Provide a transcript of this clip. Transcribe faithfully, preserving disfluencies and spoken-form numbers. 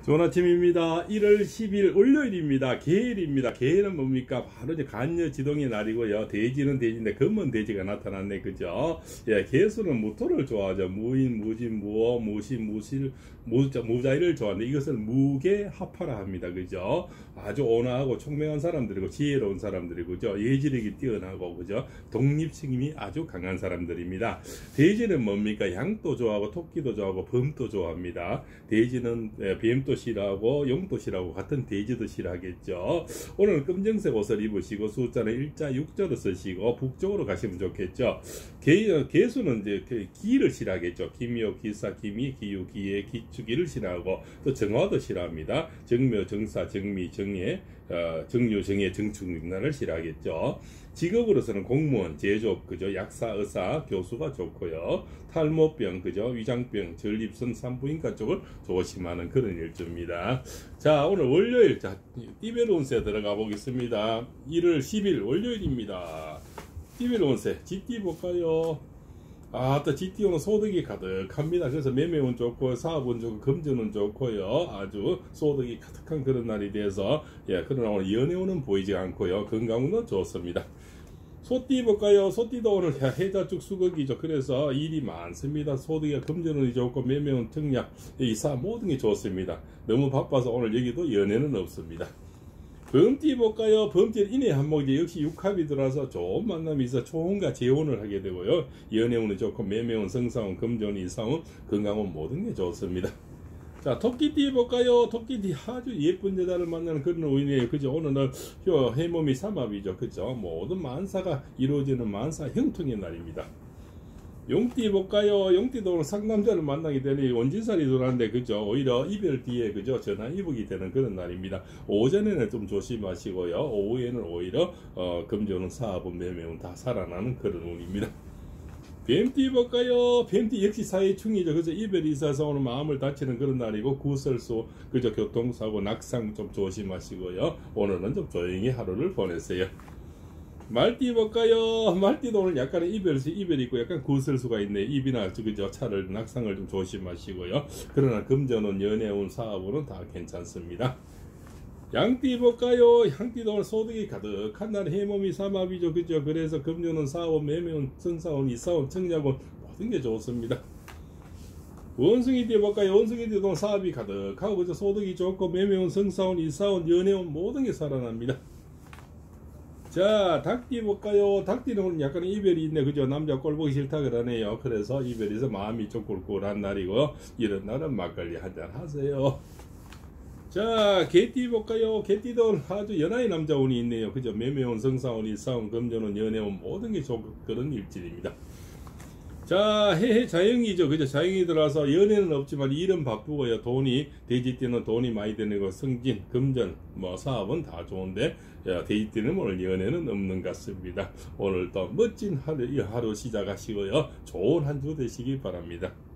좋은 아침입니다. 일월 십일 월요일입니다. 개일입니다. 개일은 뭡니까? 바로 이제 간여지동의 날이고요. 돼지는 돼지인데 검은 돼지가 나타났네. 그죠? 예, 개수는 무토를 좋아하죠. 무인, 무진, 무어, 무신, 무실, 무자, 무자일을 좋아하는데 이것은 무계합하라 합니다. 그죠? 아주 온화하고 총명한 사람들이고 지혜로운 사람들이고, 그죠? 예지력이 뛰어나고, 그죠? 독립심이 아주 강한 사람들입니다. 돼지는 뭡니까? 양도 좋아하고 토끼도 좋아하고 범도 좋아합니다. 돼지는 뱀도 싫어하고 용도 싫어하고 같은 돼지도 싫어하겠죠. 오늘 검정색 옷을 입으시고 숫자는 일자 육자로 쓰시고 북쪽으로 가시면 좋겠죠. 개, 개수는 이제 기를 싫어하겠죠. 기묘, 기사, 기미, 기유, 기예, 기축이를 싫어하고 또 정화도 싫어합니다. 정묘, 정사, 정미, 정예, 어, 정유, 정예, 정축문화를 싫어하겠죠. 직업으로서는 공무원, 제조업, 그죠? 약사, 의사, 교수가 좋고요. 탈모병, 그죠? 위장병, 전립선, 산부인과 쪽을 조심하는 그런 일주입니다. 자, 오늘 월요일, 자, 띠별 운세 들어가 보겠습니다. 일월 십일 월요일입니다. 띠별 운세, 쥐띠 볼까요? 아, 또 쥐띠 오는 소득이 가득합니다. 그래서 매매운 좋고 사업은 좋고 금전은 좋고요. 아주 소득이 가득한 그런 날이 돼서, 예, 그러나 오늘 연애운은 보이지 않고요. 건강운은 좋습니다. 소띠 볼까요? 소띠도 오늘 해자축 수극이죠. 그래서 일이 많습니다. 소득이 금전운이 좋고 매매운 특약, 이사 모든 게 좋습니다. 너무 바빠서 오늘 여기도 연애는 없습니다. 범띠 볼까요? 범띠는 인해 한목이 역시 육합이 들어와서 좋은 만남이 있어 초혼과 재혼을 하게 되고요. 연애운이 좋고 매매운, 성사운, 금전운, 이사운, 건강운 모든 게 좋습니다. 자, 토끼띠 볼까요? 토끼띠 아주 예쁜 여자를 만나는 그런 운이에요. 그죠? 오늘은 해몸이 삼합이죠. 그죠? 모든 만사가 이루어지는 만사 형통의 날입니다. 용띠 볼까요? 용띠도 오늘 상남자를 만나게 되니 원진살이 들어왔는데, 그죠? 오히려 이별 뒤에, 그죠? 전화 이북이 되는 그런 날입니다. 오전에는 좀 조심하시고요. 오후에는 오히려, 어, 금전운, 사업은, 매매운 다 살아나는 그런 운입니다. 뱀띠 볼까요? 뱀띠 역시 사회충이죠. 그래서 이별이 있어서 오늘 마음을 다치는 그런 날이고, 구설수, 그죠? 교통사고, 낙상 좀 조심하시고요. 오늘은 좀 조용히 하루를 보내세요. 말띠 볼까요? 말띠도 오늘 약간의 이별이, 이별이 있고 약간 구설수가 있네. 입이나 그죠? 차를, 낙상을 좀 조심하시고요. 그러나 금전운, 연애운, 사업운은 다 괜찮습니다. 양띠 볼까요? 양띠도 오늘 소득이 가득한 날 해몸이 삼합이죠. 그죠? 그래서 금전운, 사업, 매매운, 성사운, 이사운, 청약운 모든 게 좋습니다. 원숭이띠 볼까요? 원숭이띠도 사업이 가득하고, 그죠? 소득이 좋고 매매운, 성사운, 이사운, 연애운 모든 게 살아납니다. 자, 닭띠 볼까요? 닭띠는 오늘 약간 이별이 있네. 그죠? 남자 꼴 보기 싫다 그러네요. 그래서 이별에서 마음이 좀 꿀꿀한 날이고, 이런 날은 막걸리 한잔 하세요. 자, 개띠 볼까요? 개띠도 아주 연하의 남자운이 있네요. 그죠? 매매운, 성사운, 이사운, 금전운, 연애운 모든 게 좋은 그런 일진입니다. 자, 해해 자영이죠. 그죠? 자영이 들어와서 연애는 없지만 일은 바쁘고요. 돈이, 돼지띠는 돈이 많이 되는 거, 승진, 금전, 뭐 사업은 다 좋은데, 야, 돼지띠는 오늘 연애는 없는 것 같습니다. 오늘도 멋진 하루, 하루 시작하시고요. 좋은 한 주 되시기 바랍니다.